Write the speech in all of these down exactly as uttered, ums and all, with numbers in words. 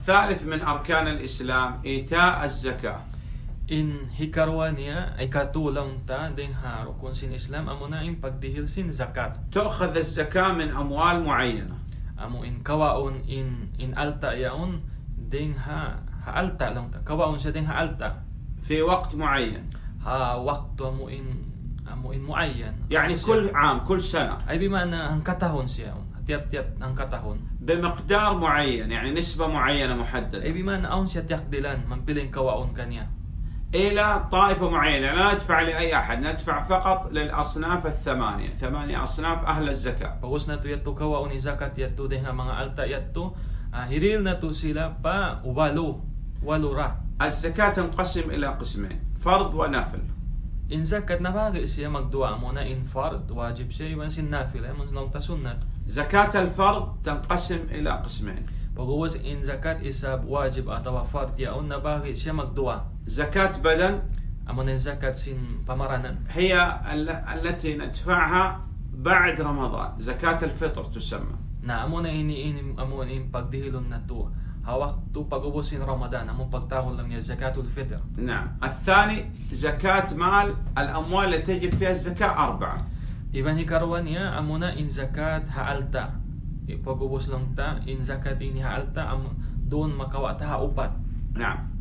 ثالث من أركان الإسلام إيتاء الزكاة. In hikarwa niya ay katulong ta ding ha rukun sin Islam amo na in pagdihil sin zakat. تؤخذ الزكاة من أموال معينة. Amo in kawaon in in alta yaon ding ha ha alta lang ta. Kawaon siya ding ha alta. في وقت معين. Ha waktu amo in amo in muayyan. يعني كل عام كل سنة. Ay bimana ang katahon siya. Tiap-tiap ang katahon. بمقدار معين يعني نسبة معينة محددة. Ay bimana aon siya tiakdilan mampiling kawaon kaniya. إلى طائفة معينة، لا ندفع لأي أحد، ندفع فقط للأصناف الثمانية، ثمانية أصناف أهل الزكاة. Pagos na to yato kawaon ni zakat yato ding mga alta yato, ah, hiril na to sila pa walo, walo ra. الزكاة تنقسم إلى قسمين، فرض ونفل. In zakat na bagay siya magduwa mo na in fard, wajib siya iban sin nafila, mo lang ta sunnat. زكاة الفرض تنقسم إلى قسمين. Pagos in zakat isa wajib atawa fard yaon na bagay siya magduwa. زكاة بدن Amo na zakat sin pamaranan. هي التي ندفعها بعد رمضان، زكاة الفطر تسمى. Na amo na ini ini amo in pagdihilon na to. Hawak to pagubos in Ramadan, amo pagtahol lang niya zakatul fitr. نعم. الثاني زكاة مال الأموال التي تجب فيها الزكاة أربعة. Iban hikarwan niya amo na in zakat haalta. Ipagubos lang ta in zakat ini haalta amo doon makawa ta upat. نعم.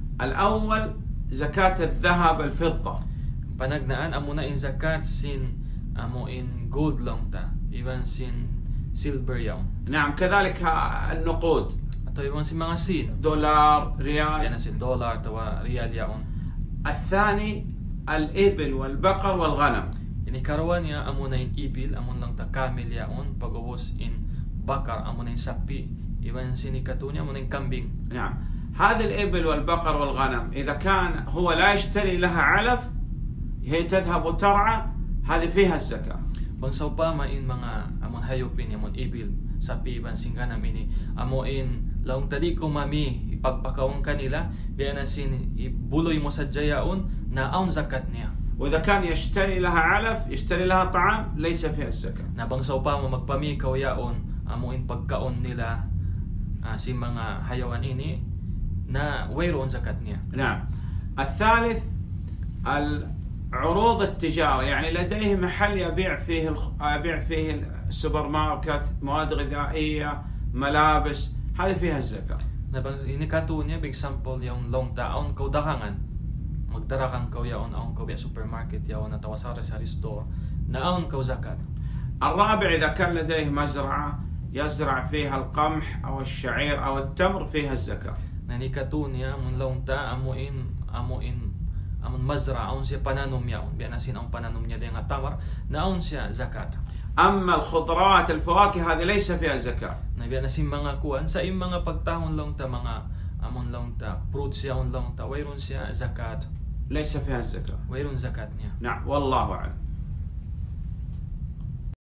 الأول زكاة الذهب الفضة. Panagnaan amo na in zakat sin amo in gold lang ta. Iban sin silver yaon. نعم. كذلك النقود. Ato iban sin mga sin. دولار، ريال. Yan sin dollar tawa real yaon. الثاني الإبل والبقر والغنم. Inikarwan niya amo na in ibil amo lang ta camel yaon pagubos in bakar amo na in sapi. Iban sin ikatunya amo na in kambing. نعم. هذه الإبل والبقر والغنم إذا كان هو لا يشتري لها علف، هي تذهب وترعى، هذه فيها الزكاة. Bangsaw pa ma in mga amon hayopin amon ibil sapi ban singganam ini amo in laung tadi ko mami ipagpakawon kanila biya na sin ibuloy mo sa jayaon na aun zakat niya. وإذا كان يشتري لها علف، يشتري لها طعام، ليس فيها الزكاة. Na bangsaw pa mo magpamikaw yaon amo in pagkaon nila uh, si mga hayawan ini na wayroon zakat niya. نعم. الثالث العروض التجارة، يعني لديه محل يبيع فيه الخ... يبيع فيه السوبر ماركت، مواد غذائية، ملابس، هذه فيها الزكاة. Na bang ini kato niya big sample yung long taon ko dakangan magdarakang ko yaon aon ko biya supermarket yaon na tawasara sa store na aon ko zakat. الرابع إذا كان لديه مزرعة يزرع فيها القمح أو الشعير أو التمر، فيها الزكاة. Nanikato niya mun long ta amo in amo in amon mazra aon siya pananom yaon biya nasin ang pananom niya ding tamar na aon siya zakat. أما الخضروات الفواكه هذه ليس فيها زكاة. Na biya nasin mga kuan sa im mga pagtahon long ta mga amon long ta fruits yaon long ta wayron siya zakat. ليس فيها الزكاة. Wayron zakat niya. نعم. والله أعلم.